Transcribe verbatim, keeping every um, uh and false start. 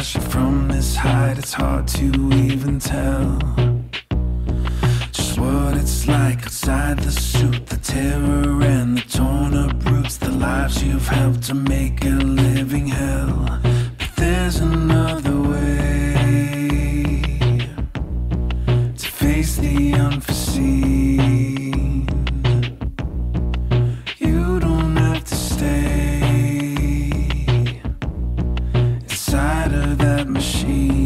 watch it from this height, it's hard to even tell just what it's like outside the suit, the terror and the torn up roots, the lives you've helped to make a living hell. But there's another way to face the unforeseen. You don't have to stay inside of that machine.